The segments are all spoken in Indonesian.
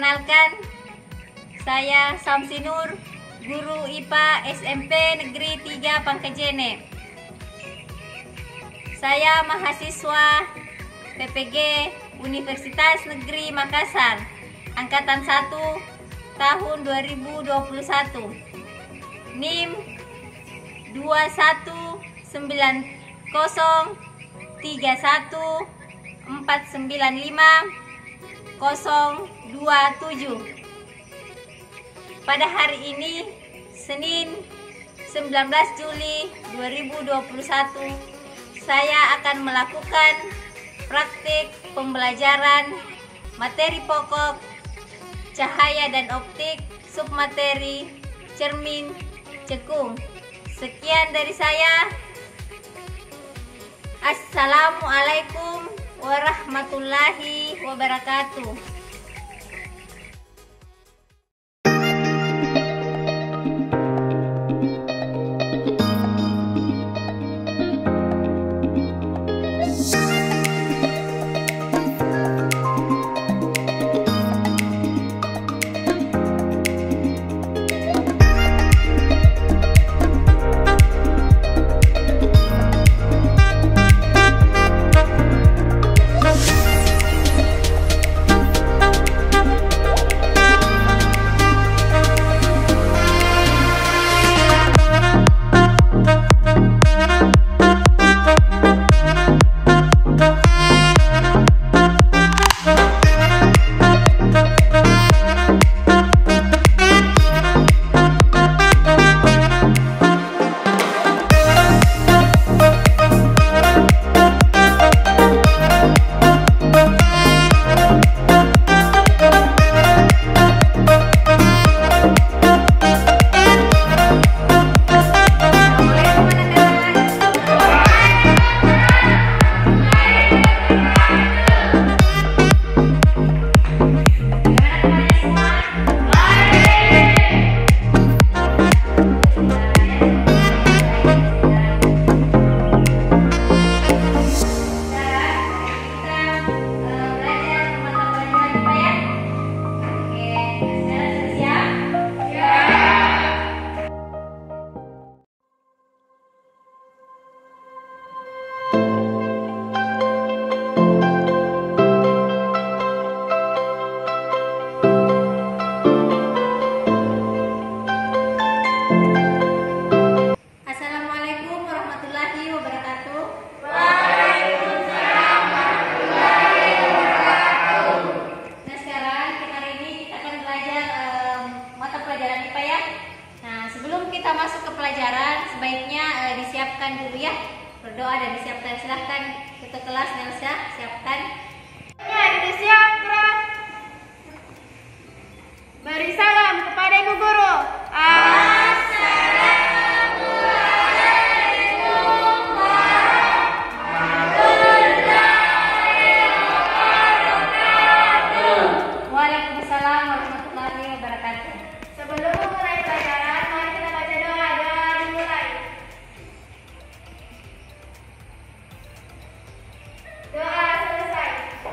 Perkenalkan, saya Samsinur, guru IPA SMP Negeri 3 Pangkajene. Saya mahasiswa PPG Universitas Negeri Makassar, Angkatan 1 tahun 2021. NIM 219131495 Pada hari ini, Senin 19 Juli 2021, saya akan melakukan praktik pembelajaran materi pokok cahaya dan optik submateri cermin cekung. Sekian dari saya. Assalamualaikum warahmatullahi wabarakatuh. Kita masuk ke pelajaran, sebaiknya disiapkan dulu ya, berdoa dan disiapkan. Silahkan ketua kelas Nelsa, siapkan. Ya, disiapkan. Beri salam kepada Ibu Guru. Assalamualaikum warahmatullahi wabarakatuh. Waalaikumsalam warahmatullahi wabarakatuh. Sebelum memulai pelajaran, mari kita baca doa. Doa dimulai. Doa selesai.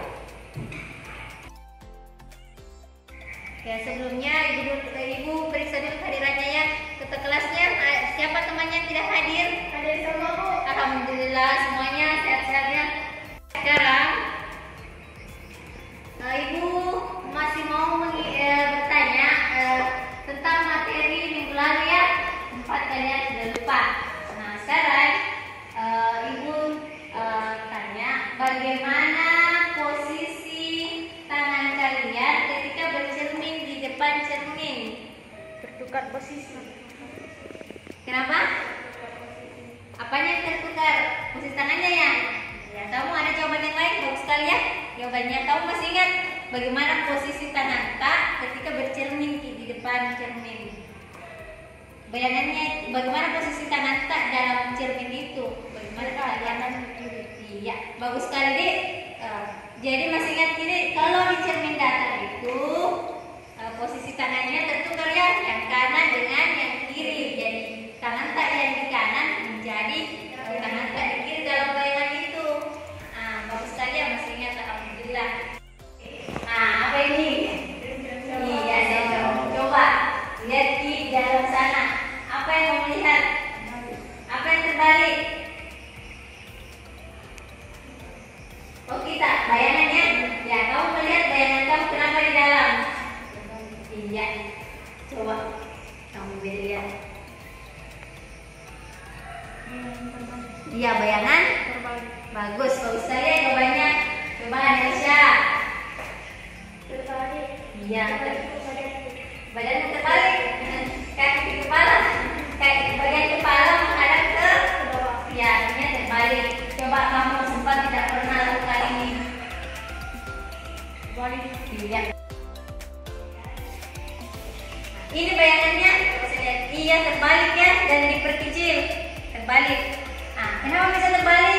Ya, sebelumnya Ibu periksa dulu kehadirannya ya. Ketua kelasnya, siapa temannya yang tidak hadir? Hadir semua, Bu. Alhamdulillah semuanya sehat-sehat ya. Sekarang Ibu masih mau bertanya tentang materi minggu lalu ya. 4 kalian sudah lupa. Nah, sekarang Ibu tanya bagaimana posisi tangan kalian ketika bercermin di depan cermin. Bertukar posisi. Kenapa? Apanya yang tertukar? Posisi tangannya ya? Ya, kamu ada jawaban yang lain? Bagus sekali ya jawabannya. Kamu masih ingat bagaimana posisi tangan tak ketika bercermin di depan cermin? Bayangannya bagaimana posisi tangan tak dalam cermin itu? Bagaimana kalian? Iya, bagus sekali Dik. Jadi masih ingat ini kalau di cermin datar itu posisi tangannya tertukar ya, yang kanan dengan yang kiri. Jadi tangan tak yang di kanan menjadi tangan tak di kiri dalam bayangan itu. Bagus sekali ya, masih ingat. Alhamdulillah. Nah, apa ini? Iya, bayangan terbalik. bagus. Bagus sekali ya jawabannya. Coba Anesha. Terbalik. Iya. Badan terbalik. Kaki kepala. Kaki bagian kepala menghadap ke bawah. ya, artinya terbalik. Coba kamu sempat tidak pernah lakukan ini. Balik. Iya. Ini bayangannya, bisa lihat. Iya, terbalik ya, dan diperkecil. Terbalik. Nah, kenapa bisa terbalik?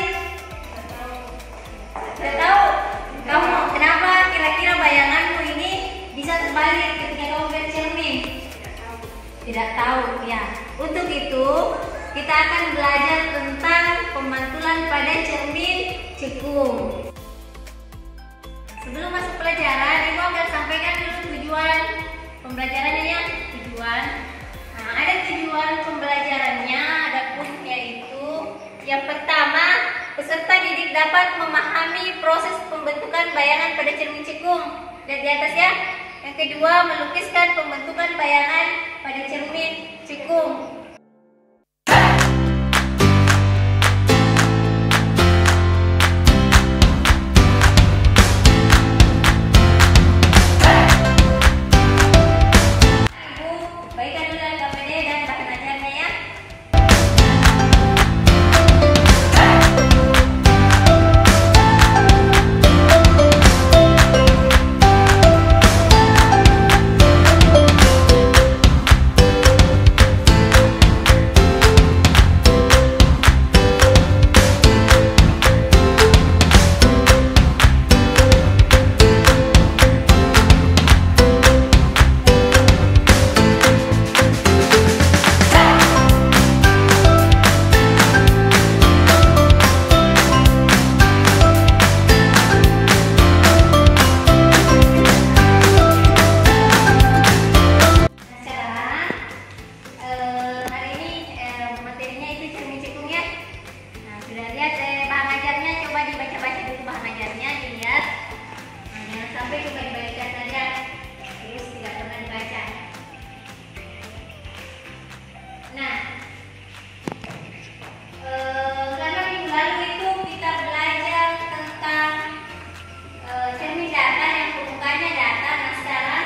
Sudah tahu? Kamu kenapa kira-kira bayanganmu ini bisa terbalik ketika kamu melihat cermin? Tidak tahu ya. Untuk itu kita akan belajar tentang pemantulan pada cermin cekung. Sebelum masuk pelajaran, Ibu akan sampaikan dulu tujuan pembelajarannya ya. Tujuan. Nah, ada tujuan pembelajarannya, adapun yaitu yang pertama, peserta didik dapat memahami proses pembentukan bayangan pada cermin cekung. Lihat di atas ya. Yang kedua, melukiskan pembentukan bayangan pada cermin cekung. Ibu, baikkan dulu KPD dan bahan ajarnya ya. Hari ini materinya itu cermin cekung ya. Nah, sudah lihat bahan ajarnya, coba dibaca-baca dulu bahan ajarnya, dilihat. Nah, jangan sampai coba dibaca saja, terus tidak pernah dibaca. Nah, karena minggu lalu itu kita belajar tentang cermin datar yang permukaannya datar. Nah, sekarang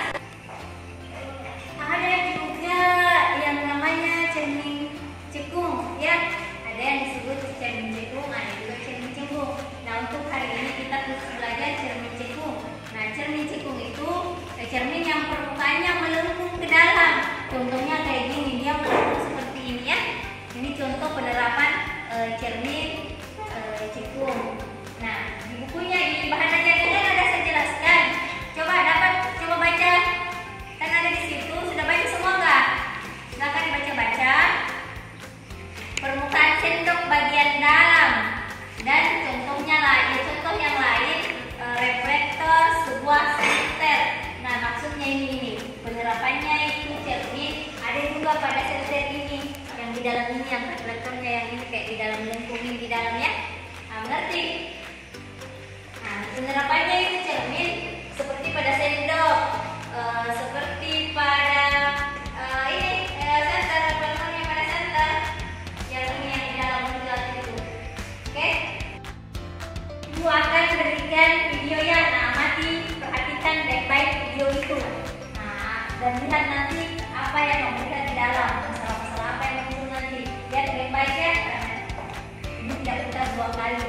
ada juga yang namanya cermin cekung ya. Ada yang disebut cermin cekung, ada juga cermin cekung. Nah, untuk hari ini kita khusus belajar cermin cekung. Nah, cermin cekung itu cermin yang permukaannya melengkung ke dalam. Contohnya kayak gini, dia melengkung seperti ini ya. Ini contoh penerapan cermin cekung. Nah, di bukunya di bahan ajarnya kan ada saya jelaskan. Coba baca. Kan ada di situ, sudah baca semua nggak? Silakan dibaca-baca. Permukaan sendok bagian dalam dan contohnya lain. Contoh yang lain, reflektor sebuah senter. Nah, maksudnya ini penerapannya itu cermin ada juga pada senter ini, yang di dalam ini, yang reflektornya yang ini kayak di dalam lengkung ini di dalamnya. Nah, mengerti? Nah, penerapannya itu cermin seperti pada sendok. Seperti pada ini senter, reflektornya pada senter yang ini yang di dalam juga itu. Oke? Ibu akan berikan video ya. Nah, amati, perhatikan baik-baik video itu. Nah, dan lihat nanti apa yang kamu lihat di dalam, masalah-masalah apa yang muncul nanti. Lihat baik-baik ya. Ini tidak putar 2 kali.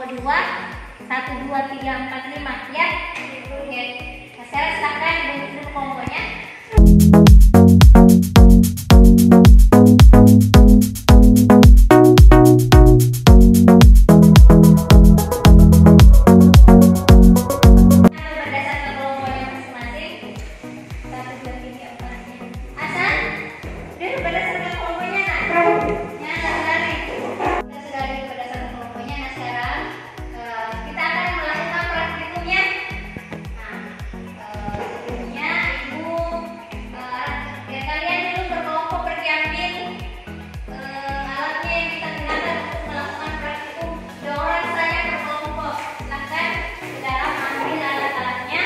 2, 1, 2, 3, 4, 5 ya. Oke. Nah, sekarang silakan bunyi dulu kombonya. Berdasarkan kelompokannya masing-masing. 1, 2, 3, 4, 5. Hasan, udah berdasarkan kelompokannya nak. Ya, sekali. Kita sudah ada berdasarkan kelompokannya. Nah, sekarang kita akan melakukan praktikumnya. Nah, sebelumnya ibu ya kalian dulu berkelompok pergi ambil alatnya yang kita gunakan untuk melakukan praktikum. 2 orang saya berkelompok. Silakan saudara mengambil alat-alatnya.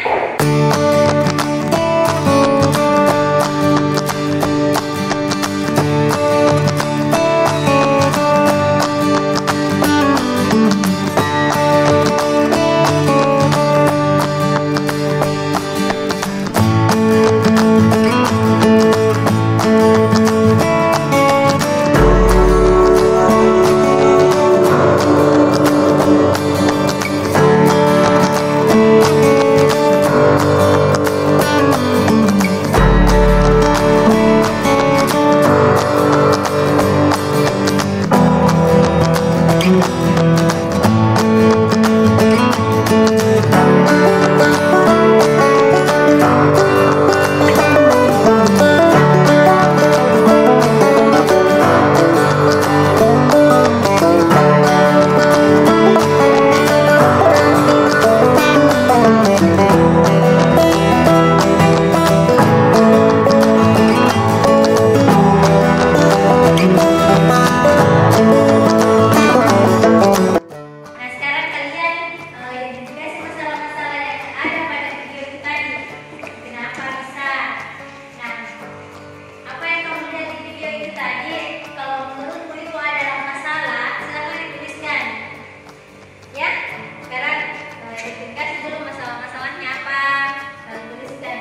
Nah, sekarang kalian identifikasi masalah-masalah yang ada pada video itu tadi. Kenapa bisa? Nah, apa yang kamu lihat di video itu tadi? Kalau menurutmu itu adalah masalah, silakan dituliskan. Ya, sekarang identifikasi dulu masalah-masalahnya apa, lalu tuliskan.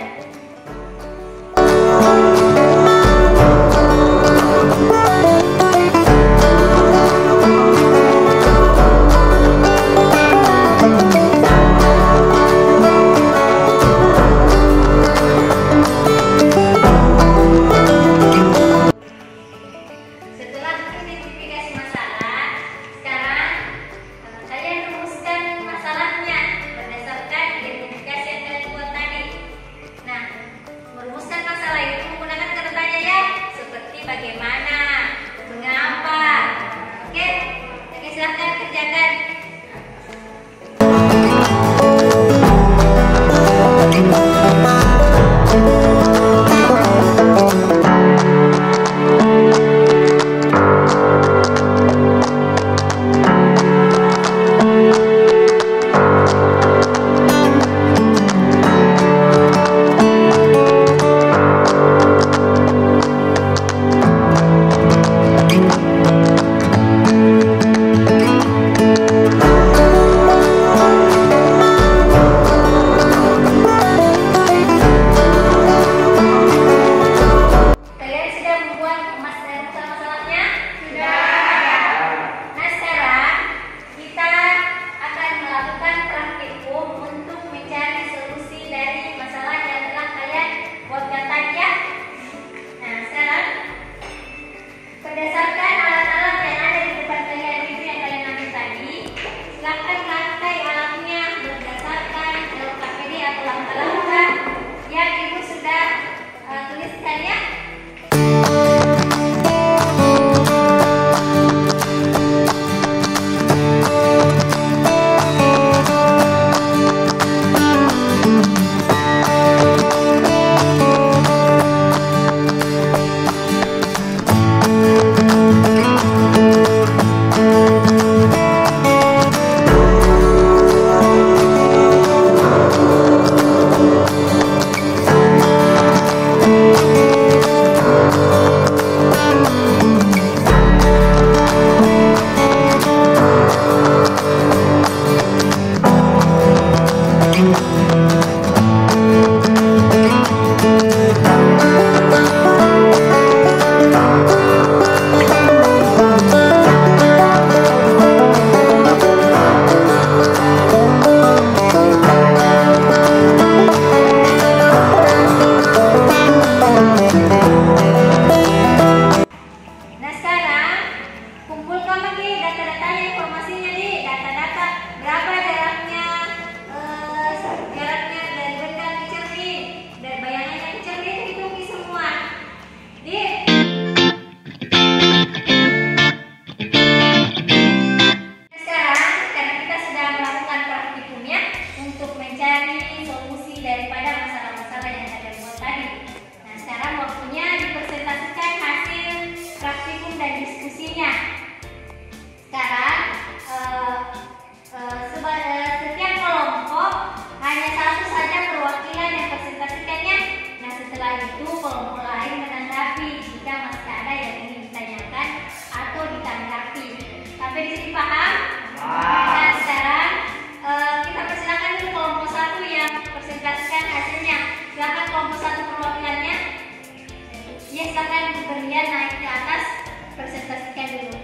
Setelah identifikasi masalah, sekarang kalian rumuskan masalahnya berdasarkan identifikasi yang kalian buat tadi. Nah, merumuskan masalah itu menggunakan kata tanya ya, seperti bagaimana, mengapa. Oke, oke silahkan kerjakan. Sampai di sini paham? Nah, sekarang kita persilakan dulu kelompok 1 yang presentasikan hasilnya. Silakan kelompok 1 perwakilannya. Ya, silakan berlian naik ke atas, presentasikan dulu.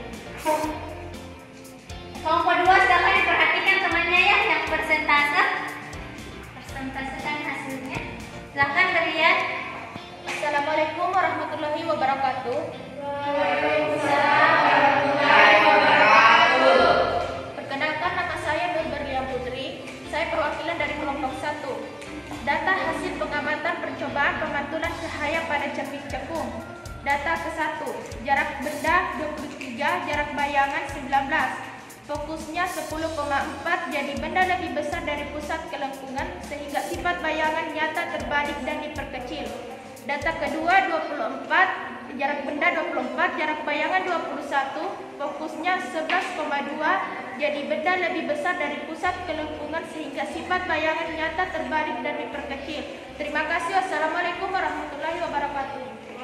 Kelompok 2 silakan diperhatikan temannya ya yang presentasikan hasilnya. Silakan berlian. Assalamualaikum warahmatullahi wabarakatuh. Waalaikumsalam warahmatullahi wabarakatuh. Perkenalkan, nama saya Nur Berlian Putri. Saya perwakilan dari kelompok 1. Data hasil pengamatan percobaan pemantulan cahaya pada cermin cekung. Data ke-1, jarak benda 23, jarak bayangan 19. Fokusnya 10,4, jadi benda lebih besar dari pusat kelengkungan sehingga sifat bayangan nyata terbalik dan diperkecil. Data kedua 24, jarak benda 24, jarak bayangan 21, fokusnya 11,2, jadi benda lebih besar dari pusat kelengkungan sehingga sifat bayangan nyata terbalik dan diperkecil. Terima kasih. Wassalamualaikum warahmatullahi wabarakatuh.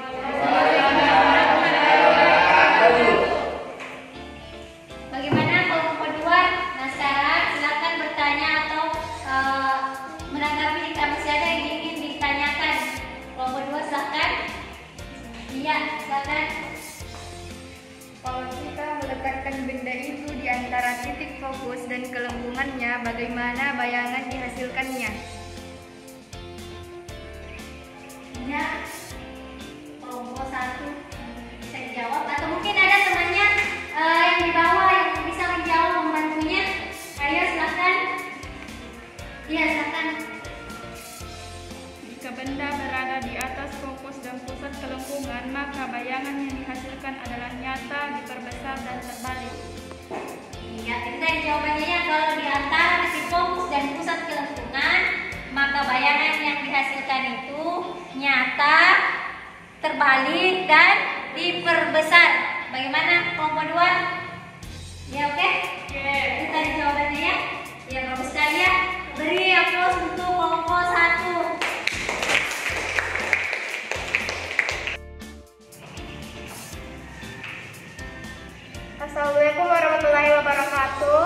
Bagaimana kelompok 2? Nah, sekarang silakan bertanya atau menanggapi jika masih ada yang ingin ditanyakan. Kelompok 2 silakan. Iya, silakan. Kalau kita meletakkan benda itu di antara titik fokus dan kelengkungannya, bagaimana bayangan dihasilkannya? Ya, kelompok 1 bisa dijawab atau mungkin ada temannya yang di bawah yang bisa menjawab membantunya. Ayo silakan. Iya, silakan. Jika benda berada di atas fokus dan pusat kelengkungan, maka bayangan yang dihasilkan adalah nyata, diperbesar, dan terbalik. Iya, itu tadi jawabannya ya. Kalau di antara titik fokus dan pusat kelengkungan, maka bayangan yang dihasilkan itu nyata, terbalik, dan diperbesar. Bagaimana kelompok 2? Ya, oke? Itu tadi jawabannya ya. Ya, bagus sekali ya. Beri aplaus untuk kelompok 1. Assalamualaikum warahmatullahi wabarakatuh.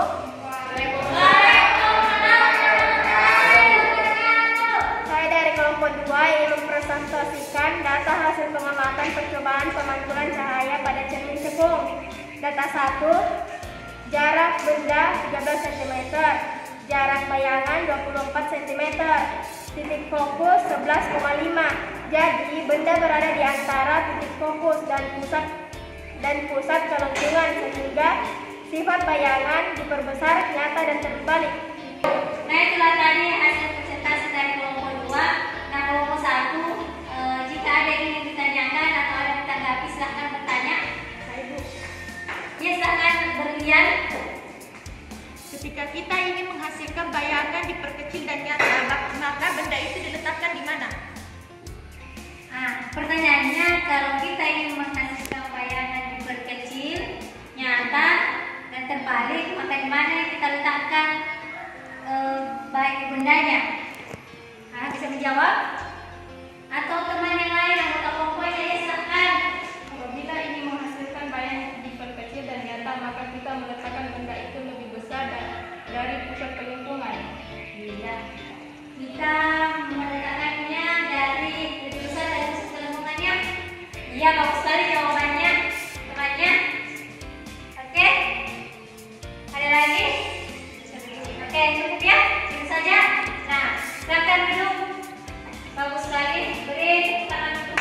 Saya dari kelompok 2 yang mempresentasikan data hasil pengamatan percobaan pemantulan cahaya pada cermin cekung. Data 1, jarak benda 13 cm, jarak bayangan 24 cm, titik fokus 11,5. Jadi benda berada di antara titik fokus dan pusat kelengkungan sehingga sifat bayangan diperbesar, nyata, dan terbalik. Nah, itulah tadi hasil presentasi dari kelompok 2. Nah, kelompok 1, jika ada yang ingin ditanyakan atau ada yang ditanggapi, silahkan bertanya. Ya, silahkan berlian. Ketika kita ingin menghasilkan bayangan diperkecil dan nyata, maka benda itu diletakkan di mana? Nah, pertanyaannya, kalau kita ingin menghasilkan bayangan diperkecil, nyata, dan terbalik, maka di mana yang kita letakkan baik bendanya? Nah, bisa menjawab? Atau teman yang lain anggota kelompoknya, ya silahkan. Apabila ingin menghasilkan bayangan diperkecil dan nyata, maka kita meletakkan benda itu lebih besar dari pusat kelengkungan. Iya. Kita meletakkannya dari lebih besar dari pusat kelengkungannya. Iya, bagus sekali jawabannya, temannya. Oke. Ada lagi? Oke, cukup ya. Itu saja. Nah, silakan duduk. Bagus sekali. Beri tangan untuk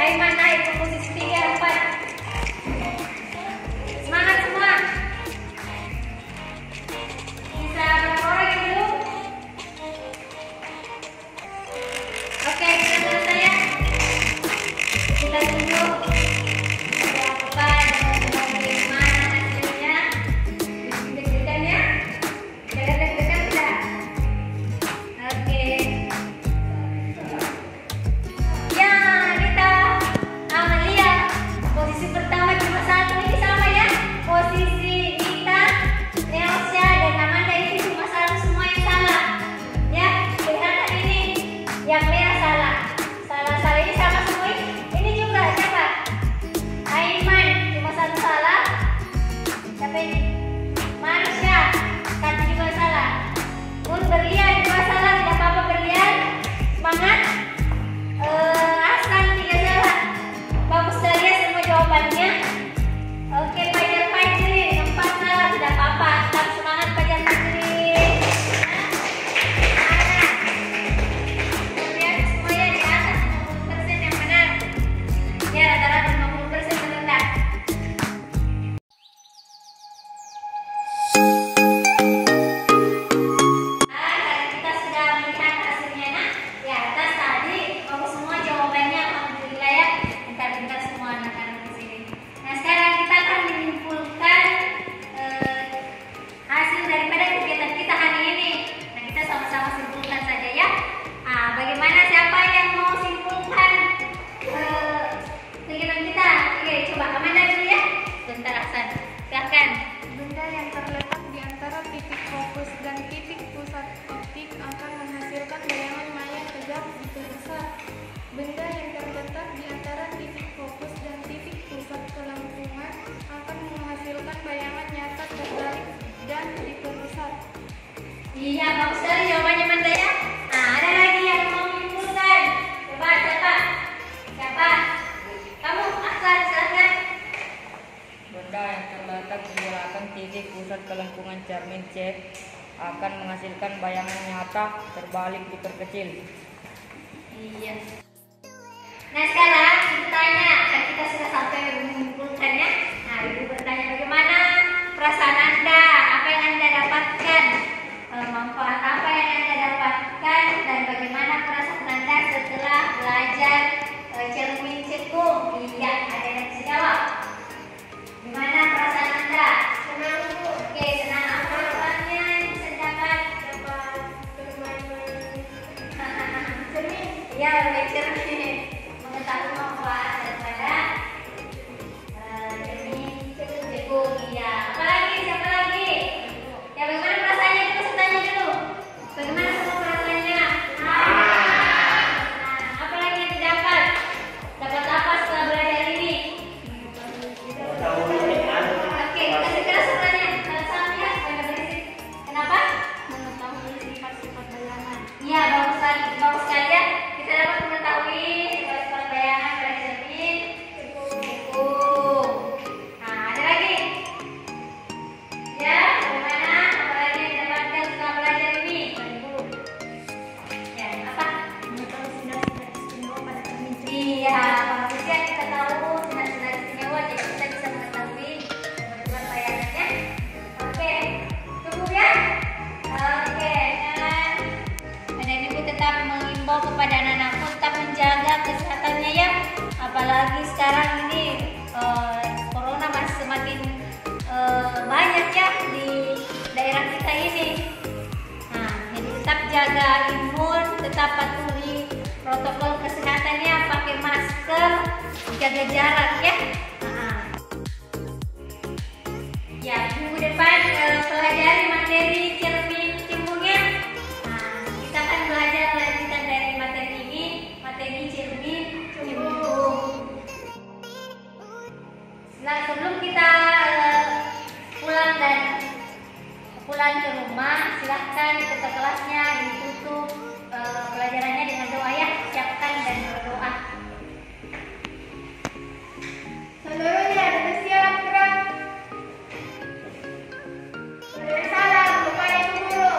Aiman naik ke posisi 3, 4. Semangat semua. Bisa berapa orang yang dulu? Oke, kita selesai ya. Kita tunggu berapa dan bagaimana hasilnya. Deg-degan ya. Kalian deg-degan tidak? Oke. Ya, kita lihat posisi pertama cuma satu ini sama ya. Posisi kita, Neosha dan Amanda ini cuma satu, semua yang salah. Ya, kelihatan ini yang Lea salah. Salah ini sama semua. Ini juga siapa? Aiman cuma satu salah. Siapa ini? Marsha, Kati juga salah. Mun berlian juga salah, tidak apa-apa berlian. Semangat. Aslan 3 salah. Bagus sekali semua jawabannya. Oke, Fajar Fajri 4 salah, tidak apa-apa. Tetap semangat Fajar Fajri. Lihat semuanya di atas 50% yang benar. Ya, rata-rata 50% benar. Kita sudah melihat hasilnya. Nah, di atas tadi bagus semua jawabannya, alhamdulillah ya. Pintar-pintar semua anak-anak di sini. Nah, sekarang kita akan menyimpulkan hasil daripada kegiatan kita hari ini. Nah, kita sama-sama simpulkan saja ya. Bagaimana, siapa yang mau simpulkan kegiatan kita? Oke, coba Amanda dulu ya. Bentar Aksan, silahkan. Benda yang terletak di antara titik fokus dan titik pusat optik akan menghasilkan bayangan maya tegak diperbesar. Benda yang terletak di antara titik fokus dan titik pusat kelengkungan akan menghasilkan bayangan nyata terbalik dan diperbesar. Iya, bagus sekali jawabannya Amanda ya. Nah, ada lagi yang mau menyimpulkan. Coba, siapa? Siapa? Kamu, Aksan, silahkan. Benda yang terletak di belakang titik pusat kelengkungan cermin C akan menghasilkan bayangan nyata terbalik diperkecil. Iya. Nah, sekarang ibu tanya, kan kita sudah sampai menyimpulkannya. Nah, ibu bertanya bagaimana perasaan Anda, apa yang Anda dapatkan, manfaat apa yang Anda dapatkan, dan bagaimana perasaan Anda setelah belajar cermin cekung. Iya, ada yang bisa jawab. Gimana perasaan Anda? Senang Bu. Oke, senang. Apa perasaannya yang bisa dapat bermain-main cermin? Iya, bermain cermin. Mengetahui manfaat daripada cermin cekung. Iya. Apa lagi? Siapa lagi? Ya, bagaimana perasaannya? Kita harus tanya dulu. Bagaimana semua perasaannya? Apa lagi yang didapat? Dapat apa setelah belajar ini? Oke, kasih keras suaranya. Sama ya, jangan berisik. Kenapa? Mengetahui sifat-sifat bayangan. Iya, bagus sekali ya. Kita dapat mengetahui sifat-sifat bayangan pada cermin cekung. Nah, ada lagi? Ya, bagaimana? Apa lagi yang didapatkan setelah belajar ini? Ya, apa? Mengetahui sinar-sinar istimewa pada cermin cekung. Iya, bagus ya, kita tahu sinar-sinar istimewa, jadi kita bisa mengetahui sifat-sifat bayangannya. Oke, cukup ya? Oke, dan ibu tetap mengimbau kepada anak-anakku tetap menjaga kesehatannya ya. Apalagi sekarang ini corona masih semakin banyak ya di daerah kita ini. Nah, jadi tetap jaga imun, tetap patuhi protokol kesehatannya, pakai masker, jaga jarak ya. Ya, minggu depan pelajari materi cermin cembungnya. Nah, kita akan belajar lanjutan dari materi ini, materi cermin cembung. Nah, sebelum kita pulang ke rumah, silahkan peserta kelasnya ditutup pelajarannya dengan doa ya, siapkan dan berdoa. Seluruhnya bersiap gerak. Salam kepada Ibu Guru.